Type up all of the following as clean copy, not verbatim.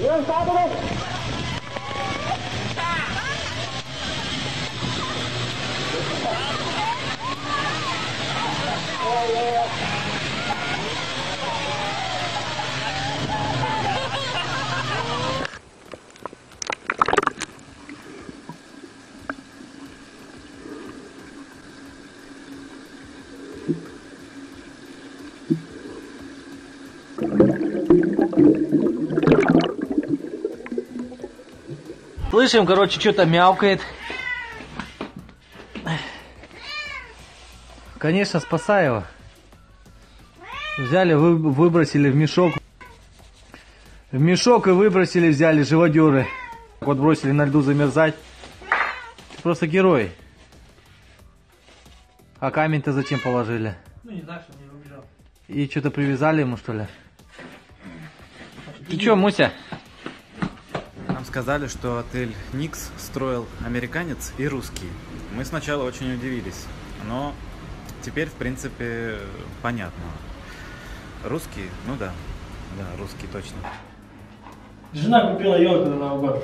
Слышим, короче, что-то мяукает. Конечно, спасай его. Взяли, выбросили в мешок. В мешок и выбросили, взяли живодеры. Вот бросили на льду замерзать. Ты просто герой. А камень-то зачем положили? Ну не знаю, чтобы не убежал. И что-то привязали ему, что ли? Ты чё, Муся? Нам сказали, что отель Никс строил американец и русский. Мы сначала очень удивились, но теперь, в принципе, понятно. Русский? Ну да. Да, русский точно. Жена купила елку на Новый год.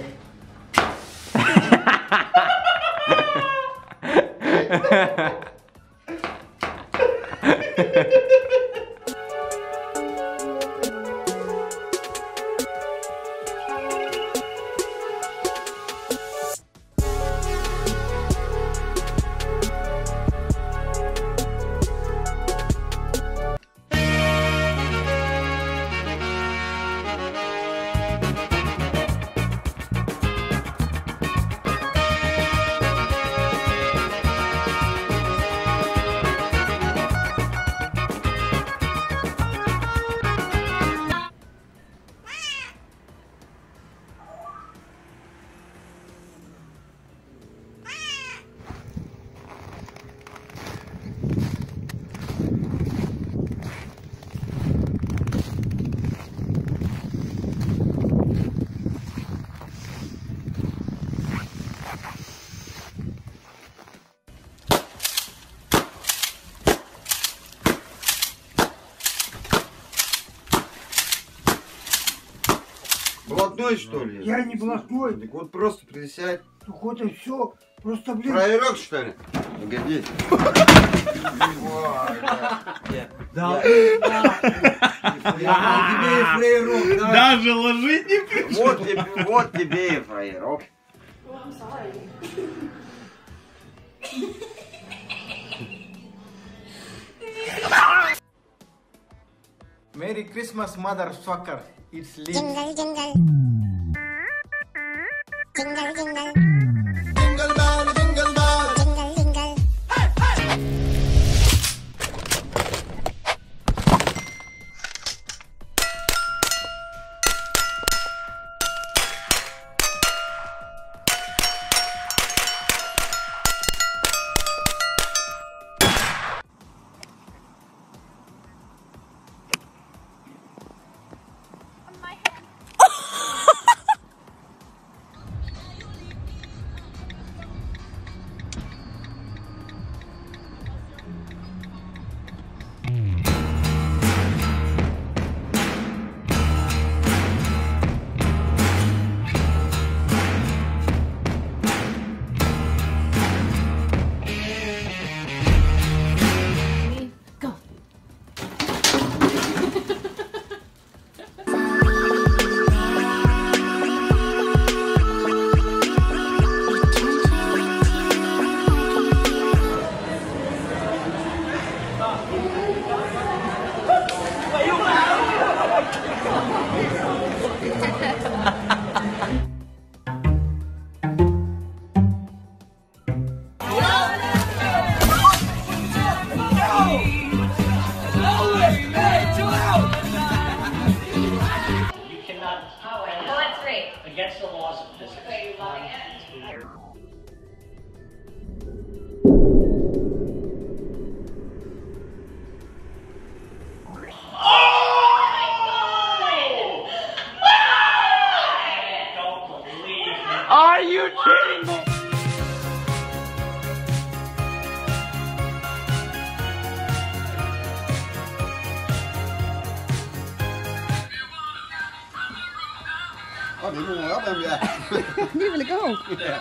Блатной, что ли? Я не блатной. Так вот просто присядь. Ну вот и все. Просто, блин. Фраерок, что ли? Погоди. Да. Тебе и фраерок. Даже ложить не пришел. Вот тебе и фраерок. Merry Christmas, motherfucker. It's Lee. Jingle, jingle. Jingle, jingle. Jingle bell, jingle bell. Jingle, jingle. Against the laws of physics. Are you kidding me? Có bị mua ốc em kìa. Đi về go.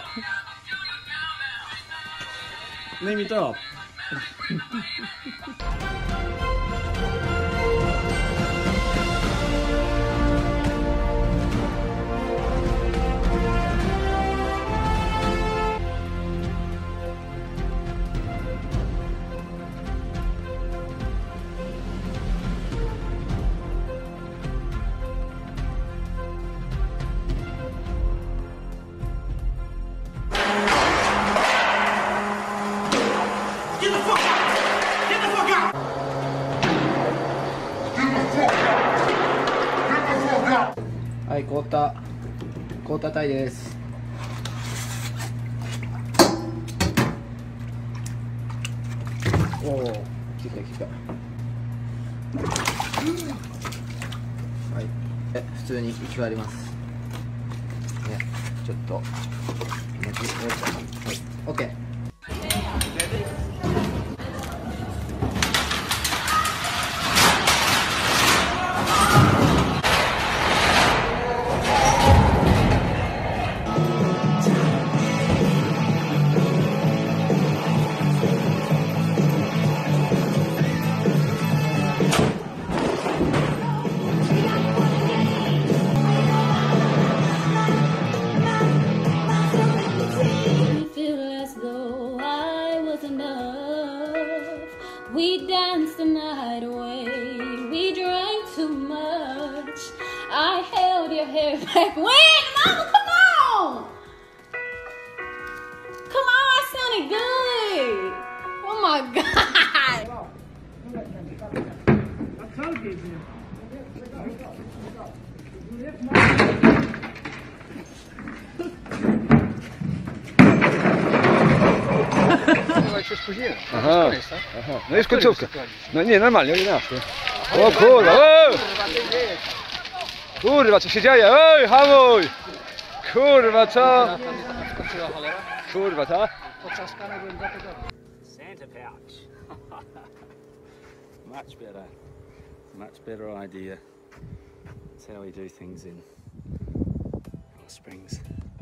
Nej, inte upp. はい、凍ったタイです。おお、効いた。はい、普通に行き渡ります。ね、ちょっとはい、オッケー。 We danced the night away, we drank too much. I held your hair back when, Mama, come on! Come on, I sounded good. Oh my God. Aha, aha. No jest końcówka. No nie, normalnie, 11. O kurwa, o! Kurwa, co się dzieje? Oj, hamuj! Kurwa, co? Kurwa, co? Santa pouch. Much better idea. That's how we do things in Alice Springs.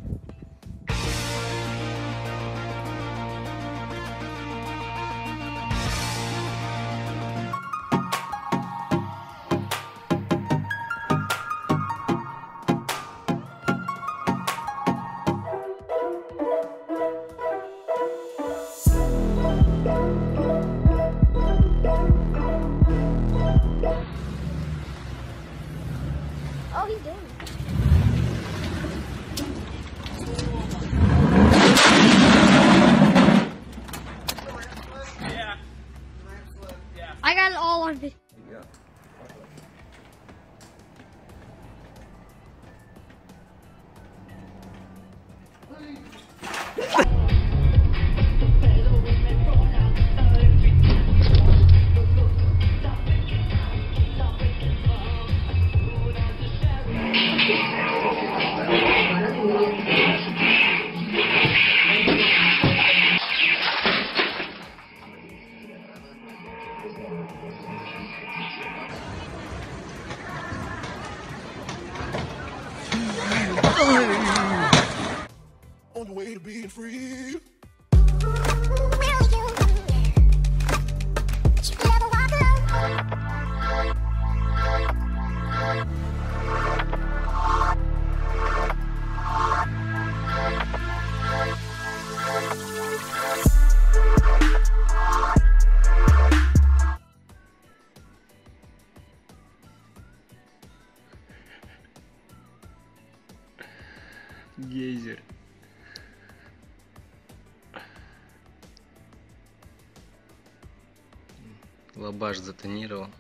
Oh, he's doing it. I got it all on video. On the way to being free. Гейзер. Лабаш затонировал.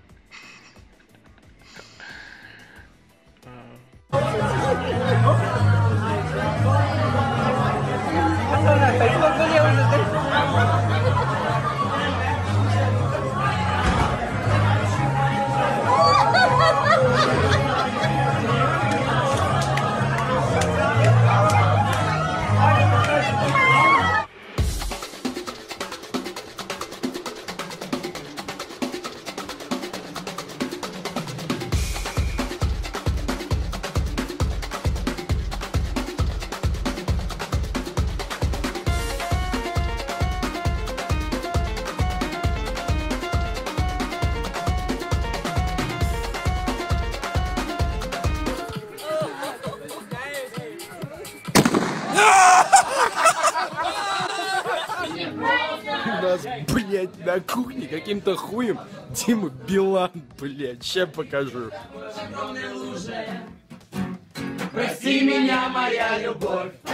нас, блядь, на кухне каким-то хуем Дима Билан, блядь, ща покажу. Прости меня, моя любовь.